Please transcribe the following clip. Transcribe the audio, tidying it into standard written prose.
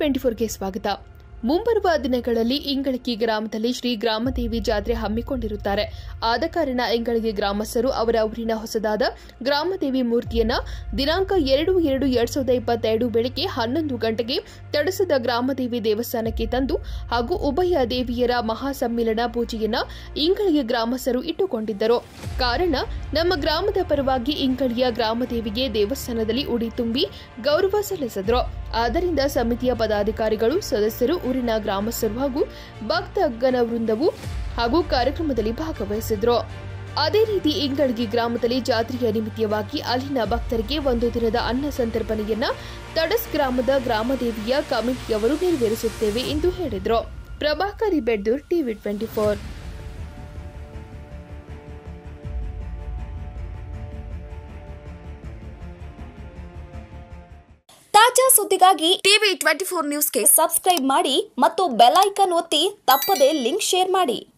TV24ಗೆ ಸ್ವಾಗತ. ಮುಂಬರುವ ದಿನಗಳಲ್ಲಿ ಇಂಗಳಗಿ ಗ್ರಾಮದಲ್ಲಿ ಶ್ರೀ ಗ್ರಾಮದೇವಿ ಜಾತ್ರೆ ಹಮ್ಮಿಕೊಂಡಿರುತ್ತಾರೆ. ಆದ ಕಾರಣ ಇಂಗಳಗಿ ಗ್ರಾಮಸ್ಥರು ಅವರ ಊರಿನ ಹೊಸದಾದ ಗ್ರಾಮದೇವಿ ಮೂರ್ತಿಯನ್ನ ದಿನಾಂಕ 2/2/2022 ಬೆಳಗ್ಗೆ 11 ಗಂಟೆಗೆ ತಡಸದ ಗ್ರಾಮದೇವಿ ದೇವಸ್ಥಾನಕ್ಕೆ ತಂದು ಹಾಗೂ ಉಭಯ ದೇವಿಯರ ಮಹಾಸಮ್ಮಿಲನ ಪೂಜೆಯನ್ನ ಇಂಗಳಗಿ ಗ್ರಾಮಸ್ಥರು ಇಟ್ಟುಕೊಂಡಿದ್ದರು. ಕಾರಣ ನಮ್ಮ ಗ್ರಾಮದ ಪರವಾಗಿ ಇಂಗಳಿಯ ಗ್ರಾಮದೇವಿಗೆ ದೇವಸ್ಥಾನದಲ್ಲಿ ಉಡಿ ತುಂಬಿ ಗೌರವ ಸಲ್ಲಿಸಿದರು. ಆದ್ದರಿಂದ ಸಮಿತಿಯ ಪದಾಧಿಕಾರಿಗಳು, ಸದಸ್ಯರು, ಊರಿನ ಗ್ರಾಮಸ್ಥರು ಹಾಗೂ ಭಕ್ತಗಣ ವೃಂದವು ಹಾಗೂ ಕಾರ್ಯಕ್ರಮದಲ್ಲಿ ಭಾಗವಹಿಸಿದ್ರು. ಅದೇ ರೀತಿ ಇಂಗಳಗಿ ಗ್ರಾಮದಲ್ಲಿ ಜಾತ್ರೆಯ ನಿಮಿತ್ತವಾಗಿ ಅಲ್ಲಿನ ಭಕ್ತರಿಗೆ ಒಂದು ದಿನದ ಅನ್ನ ಸಂತರ್ಪಣೆಯನ್ನ ತಡಸ್ ಗ್ರಾಮದ ಗ್ರಾಮದೇವಿಯ ಕಮಿಟಿಯವರು ನೆರವೇರಿಸುತ್ತೇವೆ ಎಂದು ಹೇಳಿದರು. ಪ್ರಭಾಕರಿ ಬೆಡ್ದೂರ್, TV24. ತಾಜಾ ಸುದ್ದಿಗಾಗಿ TV24 ನ್ಯೂಸ್ಗೆ ಸಬ್ಸ್ಕ್ರೈಬ್ ಮಾಡಿ ಮತ್ತು ಬೆಲ್ ಐಕಾನ್ ಒತ್ತಿ ತಪ್ಪದೇ ಲಿಂಕ್ ಶೇರ್ ಮಾಡಿ.